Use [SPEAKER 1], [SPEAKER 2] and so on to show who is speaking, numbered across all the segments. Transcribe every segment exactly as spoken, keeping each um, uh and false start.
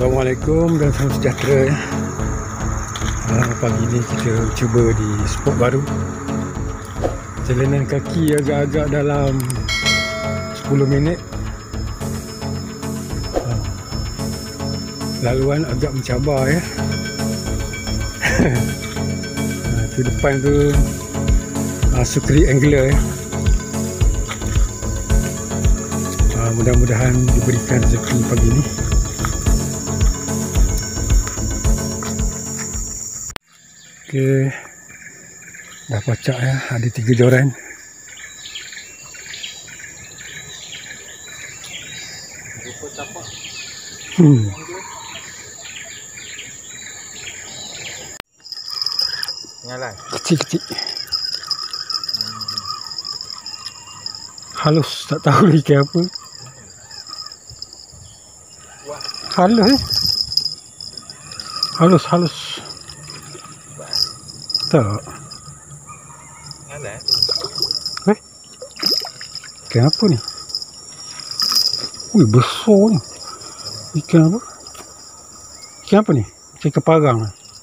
[SPEAKER 1] Assalamualaikum dan salam sejahtera ya. Uh, pagi ni kita cuba di spot baru. Jalanan kaki agak-agak dalam sepuluh minit. Uh, laluan agak mencabar ya. uh, tu depan tu uh, Sukri Angler ya. Uh, mudah-mudahan diberikan rezeki pagi ni. Okey, dah pacak ya, ada tiga joran. Hmm.
[SPEAKER 2] Nyalai.
[SPEAKER 1] Kecil-kecil. Halus, tak tahu lagi apa. Halus eh. Halus, halus. Tak.
[SPEAKER 2] Nyalai tu.
[SPEAKER 1] Eh? Ikan apa ni? Ui, besar ni. Ikan apa? Ikan apa ni? Ikan keparang.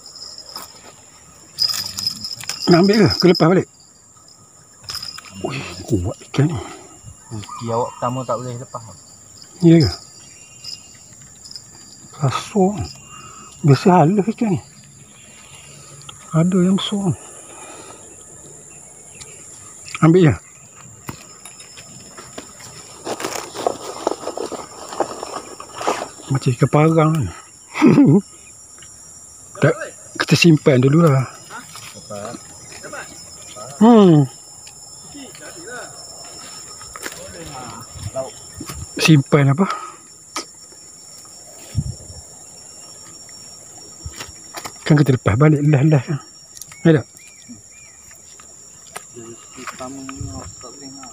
[SPEAKER 1] Nak ambil ke? Ke lepas balik? Ui, kuat ikan ni.
[SPEAKER 2] Rezeki awak pertama tak boleh lepas.
[SPEAKER 1] Ya ke? Kasar. Biasa halus ikan ni. Ada yang besar. Ambil je. Macam ikan parang ni. Tak, kita simpan dulu lah. Hmm. Simpan apa? Kan kita lepas balik lah-lah kan. Ada?
[SPEAKER 2] Rezeki pertama ni awak tak boleh nak.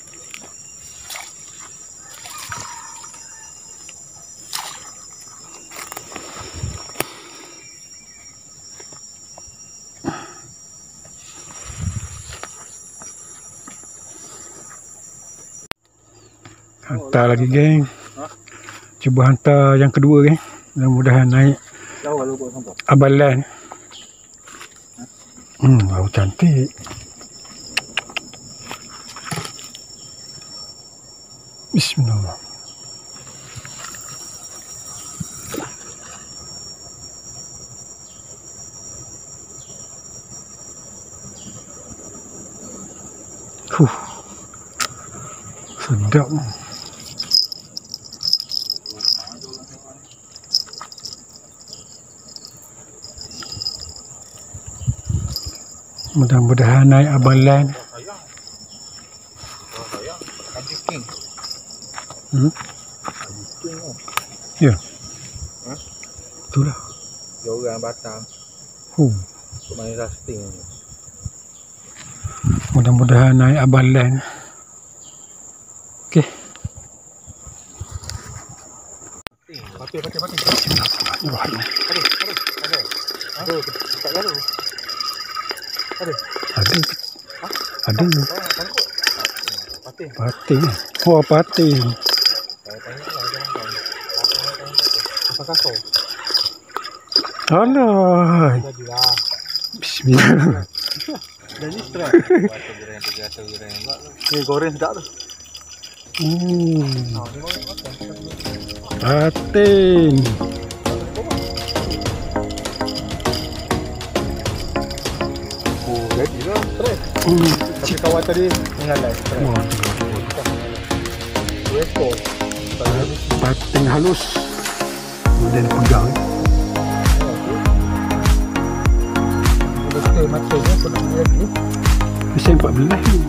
[SPEAKER 1] Hantar lagi geng. Cuba hantar yang kedua geng. Mudah-mudahan naik abalan. Hmm, bau cantik. Bismillah. Huh. Sedap. Mudah-mudahan naik abalan. Hmm? Ya.
[SPEAKER 2] Ha?
[SPEAKER 1] Itulah.
[SPEAKER 2] Dia orang Batam.
[SPEAKER 1] Huh.
[SPEAKER 2] Untuk main rafting.
[SPEAKER 1] Mudah-mudahan naik abalan. Okey.
[SPEAKER 2] Pati, pati, pati.
[SPEAKER 1] Bismillahirrahmanirrahim.
[SPEAKER 2] Ada, ada, ada. Ada, tak lalu. Ada.
[SPEAKER 1] Ada.
[SPEAKER 2] Ha?
[SPEAKER 1] Ada.
[SPEAKER 2] Pati.
[SPEAKER 1] Pati. Oh, pati.
[SPEAKER 2] Apa kasar?
[SPEAKER 1] Alah.
[SPEAKER 2] Jadilah.
[SPEAKER 1] Bismillah.
[SPEAKER 2] Jadi stress. Batu goreng tu biasa goreng pula tu. Ni goreng sedap tu.
[SPEAKER 1] Hmm.
[SPEAKER 2] Ha, ni goreng makan.
[SPEAKER 1] Patin.
[SPEAKER 2] Oh, jadilah stress.
[SPEAKER 1] Hmm.
[SPEAKER 2] Tapi kawan tadi mengalai stress.
[SPEAKER 1] Wah,
[SPEAKER 2] Dua ekor.
[SPEAKER 1] patin halus. Kemudian pegang.
[SPEAKER 2] Okey, matanya pun nak lagi.
[SPEAKER 1] Bisa empat belas ni.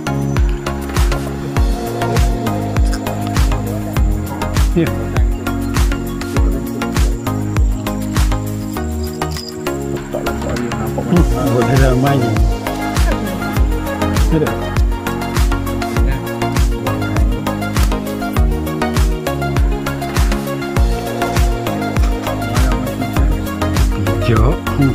[SPEAKER 1] Ya.
[SPEAKER 2] Taklah saya nampak
[SPEAKER 1] Hmm, boleh ramai ni. Ada. Hijau. Hmm.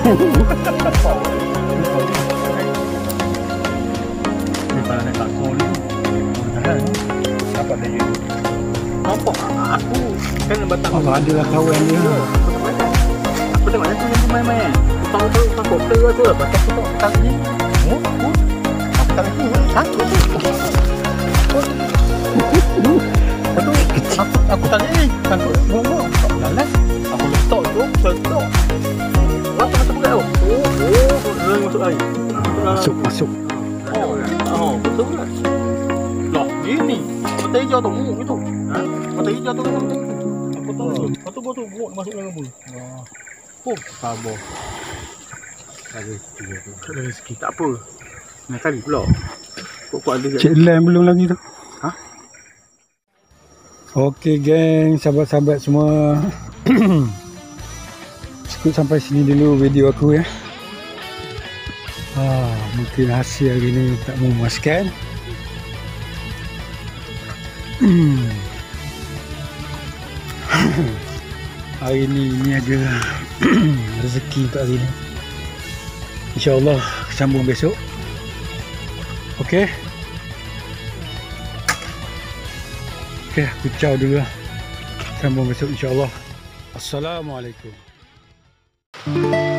[SPEAKER 2] Ni kalau naik takut ni. Jangan. Dapat dia. Nampak aku kan batang.
[SPEAKER 1] Oh, adalah kawan dia.
[SPEAKER 2] Aku tengok dia tu yang main-main. Tahu tahu takut tu tu lah batang tu tak ni. Oh, oh. Aku tak ni. Takut tu. Aku aku aku tak ni. Takut. Ngomong. Lalas. Aku letak tu, letak. Apa masuk pegang tu? Oh, oh, dia masuk air.
[SPEAKER 1] Masuk, masuk.
[SPEAKER 2] Oh, oh, betul ke? Lah, gini. Mata hijau tu, muk itu. Ha? Mata hijau tu kan. Aku tahu. Lepas tu gua tu muk masuk dalam bulu. Wah. Oh, sabar. Ada rezeki tu. Ada rezeki. Tak apa. Nak kali pula. Kok ada
[SPEAKER 1] Cik Lam belum lagi tu.
[SPEAKER 2] Ha?
[SPEAKER 1] Okey geng, sahabat-sahabat semua. Cukup sampai sini dulu video aku ya. Ah, mungkin hasil hari ni tak memuaskan. Hari ni ni ada rezeki untuk hari ni. InsyaAllah sambung besok. Okey. Okey, aku ciao dulu lah. Sambung besok insyaAllah. Assalamualaikum.